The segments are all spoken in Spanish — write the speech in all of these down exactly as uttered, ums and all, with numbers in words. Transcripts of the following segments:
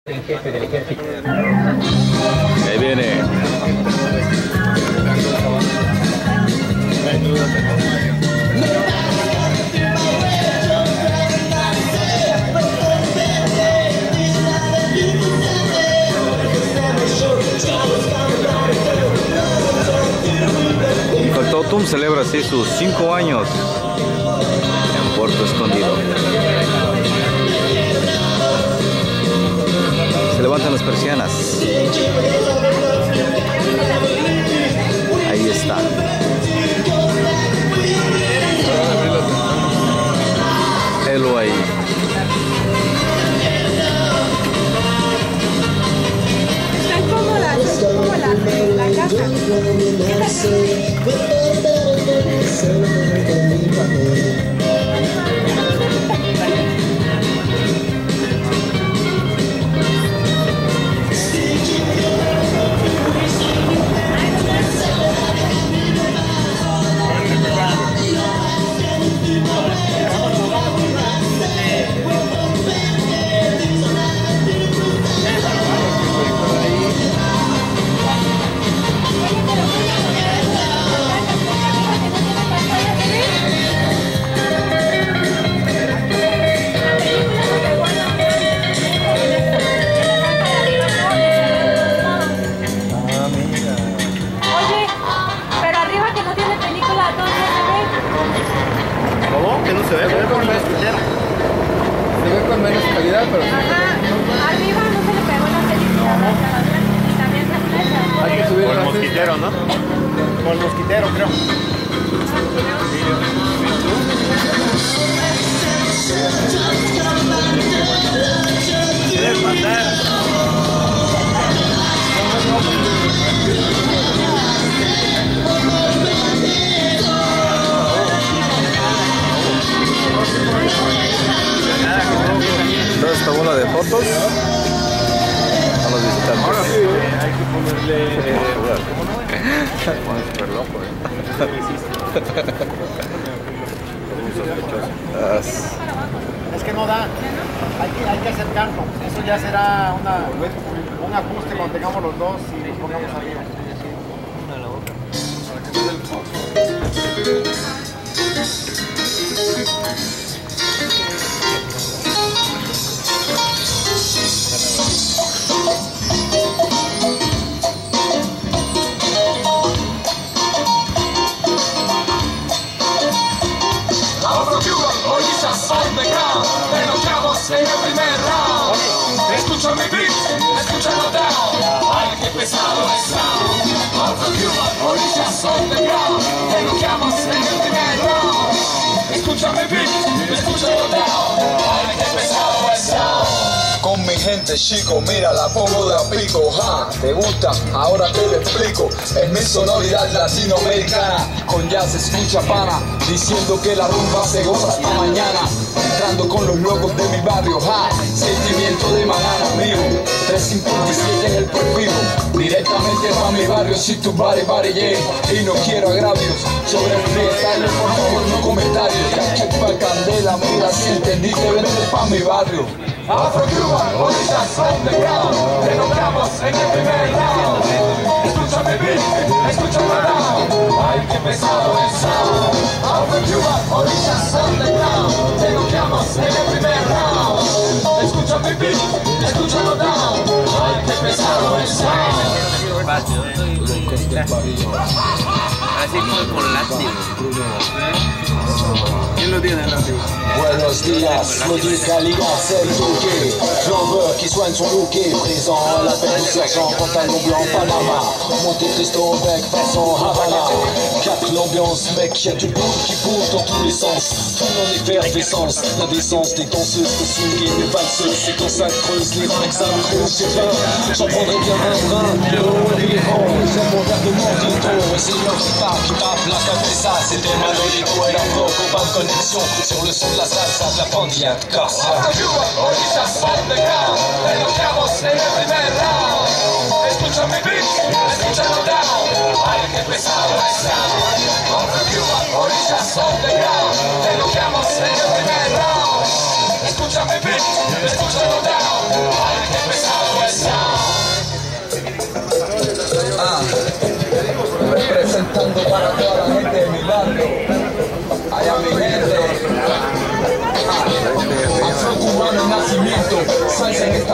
El jefe del ejército. Ahí viene. Factotum celebra así sus cinco años en Puerto Escondido. Se levantan las persianas. Ahí está. Helo ahí. Están cómodas, son como las de la casa. Se ve con menos calidad. Se ve con menos calidad, pero... Ajá, arriba no se le pegó la película, no. Y también se flecha. Hay que subir Con el mosquitero, ¿no? Con el mosquitero, creo. ¿Quieres mandar? Toda esta bola de fotos a los visitantes. Ahora sí, hay que ponerle... Se pone súper loco, ¿eh? Es que no da, hay que, hay que acercarnos, eso ya será una, un ajuste cuando tengamos los dos y nos pongamos arriba. Una a la otra. En el primer round, escucha mi beat, escúchalo down. Ay, qué pesado está. All from Cuba, orillas on the ground. Te noqueamos en el primer round. Escucha mi beat, escúchalo down. Ay, qué pesado está. Con mi gente chico, mira la pongo de a pico, ja, ¿te gusta? Ahora te lo explico, es mi sonoridad latinoamericana, con jazz escucha pana, diciendo que la rumba se goza hasta mañana, entrando con los locos de mi barrio, ja, sentimiento de manana mío, trescientos cincuenta y siete es el prefijo, directamente pa' mi barrio, si tu body, body, yeah, y no quiero agravios, sobre el freestyle, por favor no comentarios, ya que pa' candela, mira si entendiste, vente pa' mi barrio. Afro Cuban, orillas on the ground. Te noqueamos en el primer round. Escucha mi beat, escúchalo down. Ay, qué pesado está. Afro Cuban, orillas on the ground. Te noqueamos en el primer round. Escucha mi beat, escúchalo down. Ay, qué pesado está. Así como con látigo. ¿Quién lo tiene el látigo? Buenos días, Modica Liga, c'est le bouquet. Flambeur qui soigne son bouquet. Présent à la fête du sergent, pantalon blanc, Panama. Monte Cristo avec façon Havana. Capte l'ambiance, mec, y'a du bout qui bouge dans tous les sens. Tout en effervescence, la décence des danseuses de swing et des valseuses. C'est quand ça creuse, les reins que ça me creuse, j'ai faim. J'en prendrai bien un brin, le haut et les ronds. J'aime mon verre de mordito, et c'est l'heure qui tape, qui tape la cabeza. C'était Manolito et la Flo, combat de connexion. Sur le son de la salsa, de la pandilla de Corsa. Orillas on the ground. Te noqueamos en el primer round. Escucha mi beat, escúchalo down. Ay, qué pesado está. Afro Cuban, orillas on the ground. Te noqueamos en el primer round. Escucha mi beat, escúchalo down. Ay, qué pesado.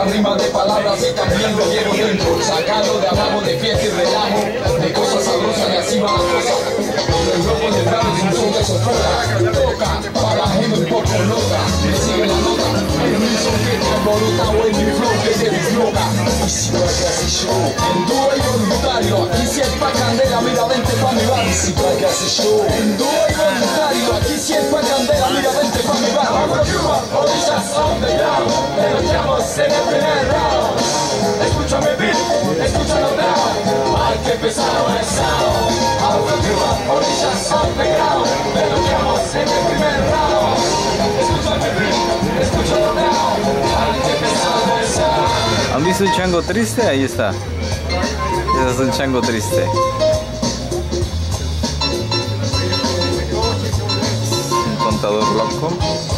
rima de palabras y también lo llevo dentro. Sacarlo de abajo de fiesta y relajo, de cosas sabrosas y así va la cosa. El rojo de grado es un son que sofoca, toca para la gente un poco loca. Me sigue la nota, el mismo que te alborota o en mi flow que te disloca. Y si va que hace show, en dúo y voluntario, aquí si es pa' candela, mira vente pa' mi bar. Y si va que hace show, en dúo y voluntario, aquí si es pa' candela, mira vente pa' mi bar. Orillas on the ground, te lo llamo en el primer round. Escúchame bien, escúchalo down, ay que pesado es sound. Orillas on the ground, te lo llamo en el primer round. Escúchame bien, escúchalo down, ay que pesado es sound. ¿Han visto un chango triste? Ahí está. Ese es un chango triste. Un contador loco.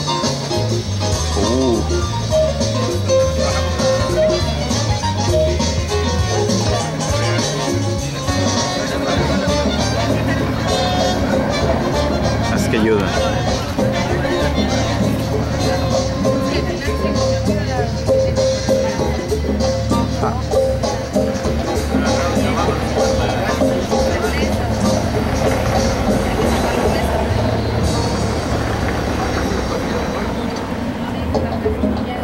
Uh. Es que ayuda. Ya